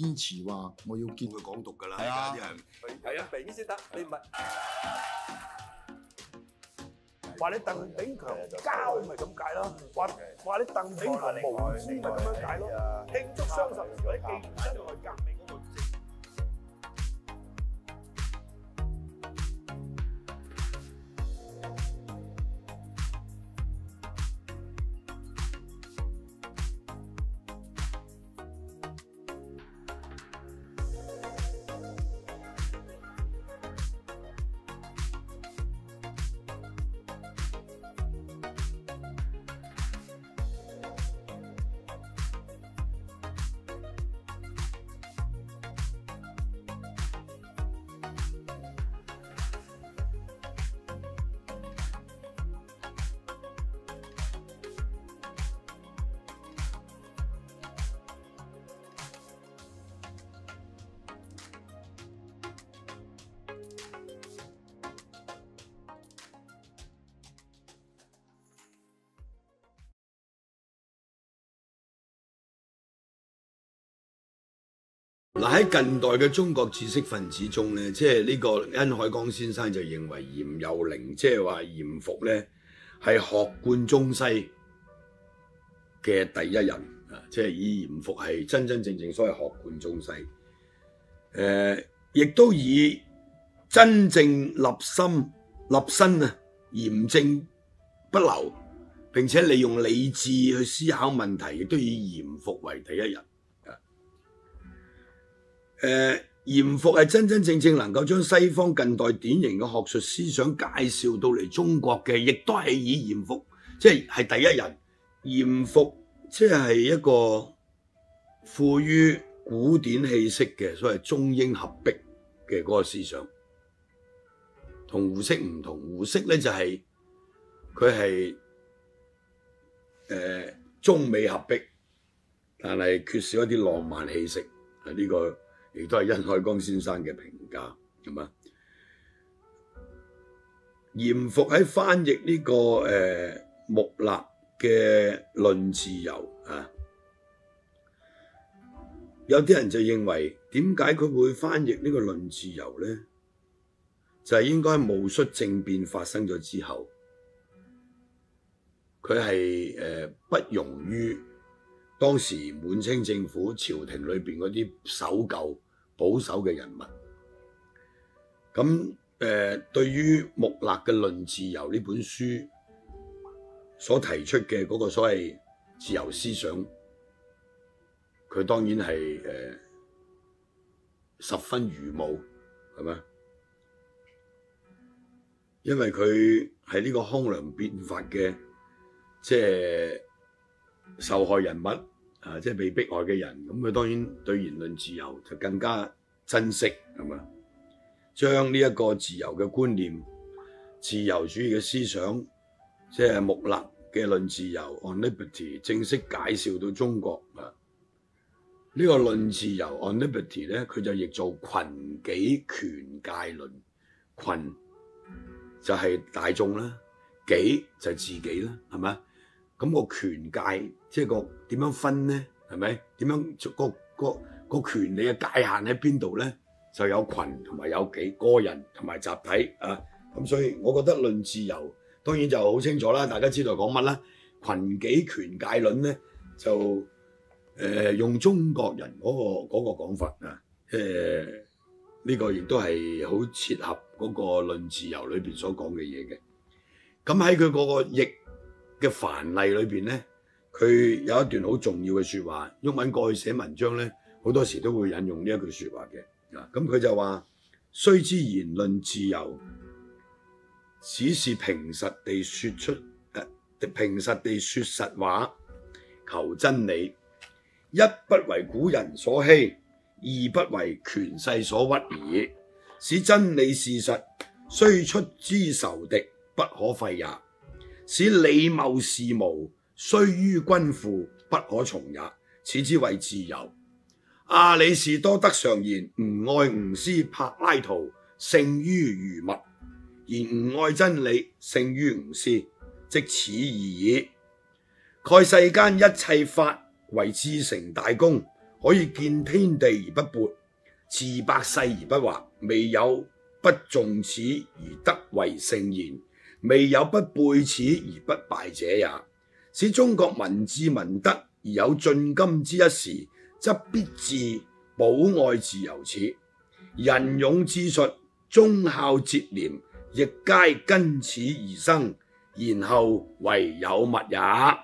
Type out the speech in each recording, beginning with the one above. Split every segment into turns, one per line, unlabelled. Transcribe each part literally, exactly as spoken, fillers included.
堅持話我要見
會港獨㗎啦，
係啊
而家啲人
係啊，明先得，你唔係
話你鄧炳強交咪咁解咯，話話你鄧炳強無知咪咁樣解咯。慶祝雙十年或者紀念辛亥革命嗰個
嗱喺近代嘅中國知識分子中咧，即係呢個殷海光先生就認為嚴幼齡，即係話嚴復咧係學貫中西嘅第一人啊！即係以嚴復係真真正正所謂學貫中西，誒、呃，亦都以真正立心立身啊，嚴正不流，並且利用理智去思考問題，亦都以嚴復為第一人。誒、呃，嚴復係真真正正能夠將西方近代典型嘅學術思想介紹到嚟中國嘅，亦都係以嚴復，即係係第一人。嚴復即係一個富於古典氣息嘅所謂中英合璧嘅嗰個思想，同胡適唔同。胡適咧就係佢係誒中美合璧，但係缺少一啲浪漫氣息。啊，呢個亦都係殷海光先生嘅評價，係嘛？嚴復喺翻譯呢、這個誒、呃、穆勒嘅《論自由》啊，有啲人就認為點解佢會翻譯呢個《論自由》咧？就係、是、應該戊戌政變發生咗之後，佢係誒不容於當時滿清政府朝廷裏邊嗰啲守舊保守嘅人物，咁誒、呃、對於穆勒嘅《論自由》呢本書所提出嘅嗰個所謂自由思想，佢當然係誒、呃、十分愚昧，係咪？因為佢係呢個康梁變法嘅即係受害人物。啊！即係被迫害嘅人，咁佢當然對言論自由就更加珍惜，係嘛？將呢一個自由嘅觀念、自由主義嘅思想，即係穆勒嘅《論自由》on liberty 正式介紹到中國啊！呢、這個《論自由》on liberty 咧，佢就譯做群己權界論，群就係大眾啦，己就係自己啦，係咪？咁個權界即係個點樣分咧？係咪？點樣個個個權利嘅界限喺邊度咧？就有群同埋有己，個人同埋集體啊！咁所以我覺得論自由當然就好清楚啦，大家知道講乜啦？群己權界論咧就誒、呃、用中國人嗰、嗰個嗰、嗰個講法啊，誒、呃、呢、呢個亦都係好切合嗰個論自由裏邊所講嘅嘢嘅。咁喺佢嗰個譯嘅範例裏邊咧，佢有一段好重要嘅説話。毓民過去寫文章咧，好多時都會引用呢一句説話嘅。啊，咁佢就話：雖知言論自由，只是平實地説出誒、呃，平實地説實話，求真理，一不為古人所欺，二不為權勢所屈耳。使真理事實，雖出之仇敵，不可廢也。使理謬事無，雖於君父，不可從也。此之謂自由。亞里士多德常言：吾愛吾師柏拉圖勝於儒墨，而吾愛真理勝於吾師，即此義矣。蓋世間一切法為至誠大功， 可以見天地而不悖，治百世而不惑，未有不重此而得為聖賢，未有不背此而不敗者也。使中國民治民德而有進今之一時，則必自保愛自由此。仁勇智術、忠孝節廉，亦皆根此而生，然後為有物也。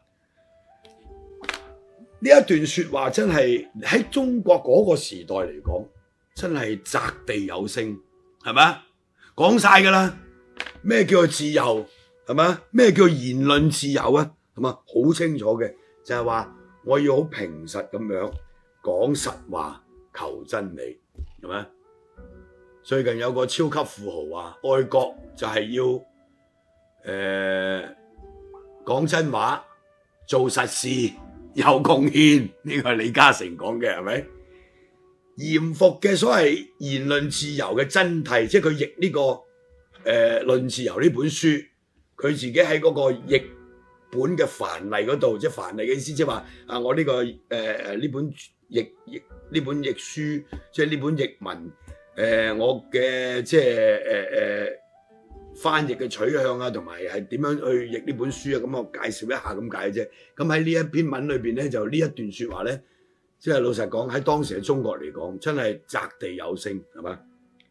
呢一段說話真係喺中國嗰個時代嚟講，真係擲地有聲，係咪？講晒㗎啦，咩叫做自由，係咪？咩叫做言論自由啊？係嘛？好清楚嘅，就係話我要好平實咁樣講實話，求真理，係咪？最近有個超級富豪話，愛國就係要誒、呃、講真話，做實事。有貢獻，呢個係李嘉誠講嘅，係咪？嚴復嘅所謂言論自由嘅真諦，即係佢譯呢個誒《論自由》呢本書，佢自己喺嗰個譯本嘅範例嗰度，即係範例嘅意思，即係話啊，我呢、這個誒誒呢本譯譯呢本譯書，即係呢本譯文誒、呃，我嘅即係誒誒翻譯嘅取向啊，同埋係點樣去譯呢本書啊？咁我介紹一下咁解啫。咁喺呢一篇文裏邊咧，就呢一段説話咧，即係老實講喺當時嘅中國嚟講，真係擲地有聲，係嘛？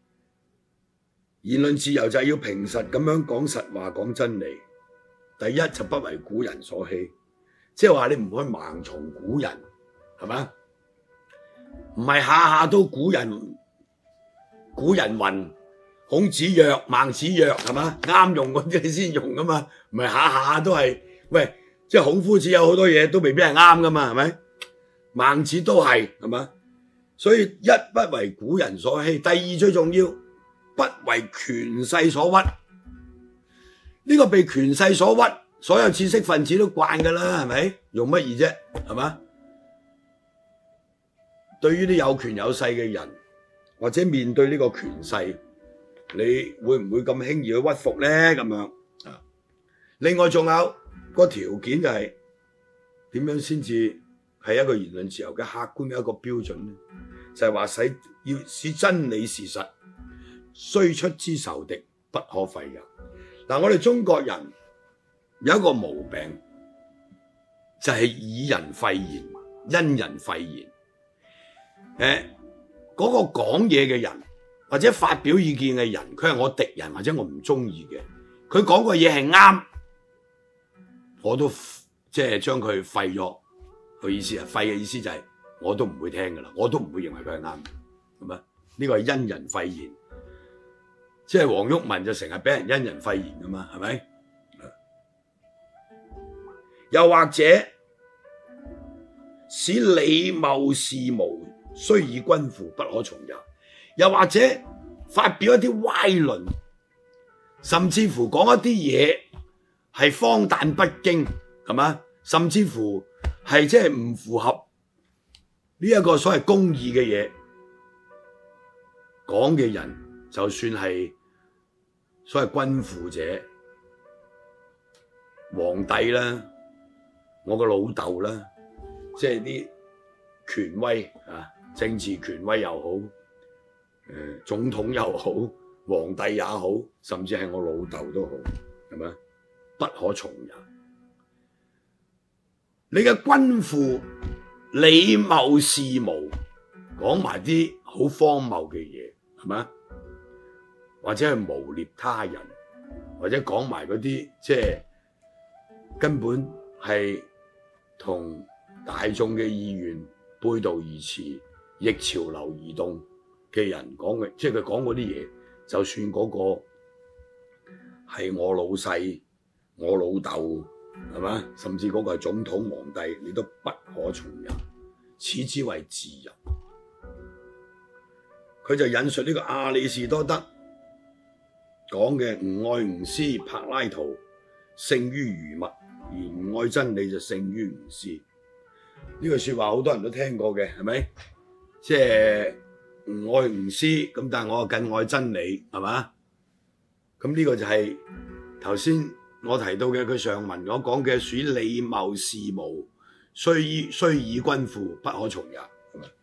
言論自由就係要平實咁樣講實話、講真理。第一就不為古人所欺，即係話你唔可以盲從古人，係嘛？唔係下下都古人古人云。孔子曰、孟子曰，係嘛？啱用嗰啲你先用噶嘛，唔係下下都係。喂，即係孔夫子有好多嘢都未必係啱噶嘛，係咪？孟子都係，係嘛？所以一不為古人所欺，第二最重要，不為權勢所屈。呢個被權勢所屈，所有知識分子都慣噶啦，係咪？用乜嘢啫？係嘛？對於啲有權有勢嘅人，或者面對呢個權勢，你會唔會咁輕易去屈服咧？咁樣啊？另外仲有個條件就係點樣先至係一個言論自由嘅客觀嘅一個標準咧？就係話使要使真理事實雖出之仇敵不可廢也。嗱，我哋中國人有一個毛病，就係以人廢言，因人廢言。誒，嗰個講嘢嘅人，或者發表意見嘅人，佢係我敵人或者我唔中意嘅，佢講個嘢係啱，我都即係將佢廢咗。佢意思啊，廢嘅意思就係我都唔會聽噶啦，我都唔會認為佢係啱，係咪？呢個係因人廢言，即係黃毓民就成日俾人因人廢言噶嘛，係咪？又或者使禮貌事務雖以君父不可從也。又或者發表一啲歪論，甚至乎講一啲嘢係荒誕不經，係嘛？甚至乎係即係唔符合呢一個所謂公義嘅嘢，講嘅人就算係所謂君父者，皇帝啦，我個老豆啦，即係啲權威啊，政治權威又好。誒，總統又好，皇帝也好，甚至係我老豆都好，係咪？不可從也。你嘅君父禮貌事務，講埋啲好荒謬嘅嘢，係咪？或者係誣衊他人，或者講埋嗰啲即係根本係同大眾嘅意願背道而馳，逆潮流而動嘅人講嘅，即係佢講嗰啲嘢，就算嗰個係我老細、我老豆，係嘛？甚至嗰個係總統、皇帝，你都不可從也，此之為自由。佢就引述呢個亞里士多德講嘅吾愛吾師柏拉圖勝於儒物，而吾愛真理就勝於吾師。呢句説話好多人都聽過嘅，係咪？即係吾愛吾師，咁但係我更愛真理，係嘛？咁呢個就係頭先我提到嘅佢上文我講嘅屬於禮貌事務，雖以雖以君父不可從也，係咪？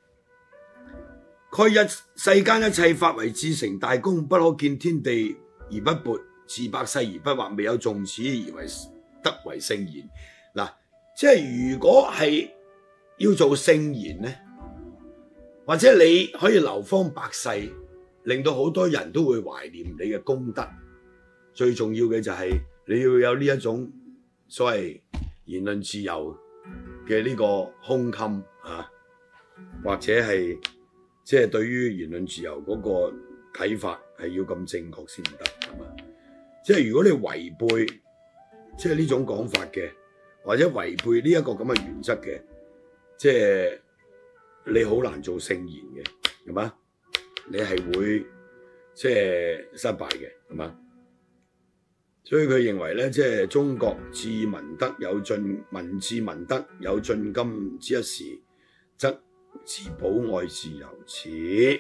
蓋一世間一切法為至誠大功，不可見天地而不撥，治百世而不惑，未有眾此而為得為聖賢。嗱，即係如果係要做聖賢咧，或者你可以流芳百世，令到好多人都會懷念你嘅功德。最重要嘅就係你要有呢一種所謂言論自由嘅呢個胸襟啊，或者係即係對於言論自由嗰個睇法係要咁正確先得，係嘛？即係如果你違背即係呢種講法嘅，或者違背呢一個咁嘅原則嘅，即係你好難做聖賢嘅，係嘛？你係會即係失敗嘅，係嘛？所以佢認為咧，即係中國治民德有進民治民德有進今之一時，則自保外自由始。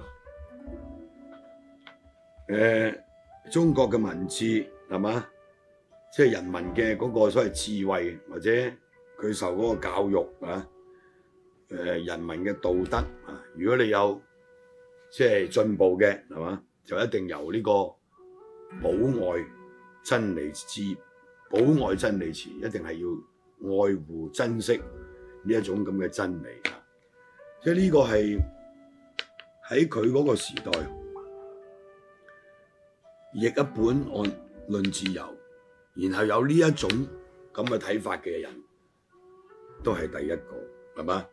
誒、呃，中國嘅民治係嘛？即係人民嘅嗰個所謂智慧，或者佢受嗰個教育啊，誒、呃，人民嘅道德啊，如果你有即係進步嘅係嘛，就一定由呢個保外真理之保外真理詞，一定係要愛護珍惜呢一種咁嘅真理啊！即係呢個係喺佢嗰個時代，譯一本按論自由，然後有呢一種咁嘅睇法嘅人，都係第一個，係嘛？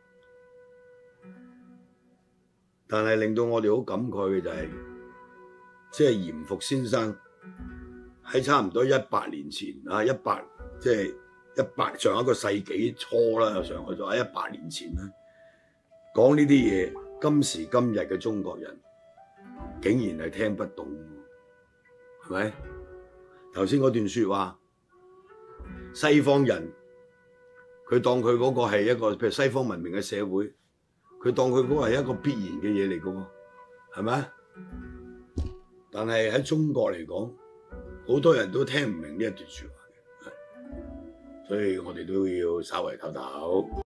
但係令到我哋好感慨嘅就係，即係嚴復先生。喺差唔多一百年前啊，一百即係一百上一個世紀初啦，上去咗喺一百年前啦，講呢啲嘢，今時今日嘅中國人竟然係聽不懂，係咪？頭先嗰段説話，西方人佢當佢嗰個係一個譬如西方文明嘅社會，佢當佢嗰個係一個必然嘅嘢嚟嘅喎，係咪？但係喺中國嚟講，好多人都聽唔明呢一段説話嘅，所以我哋都要稍微唞唞。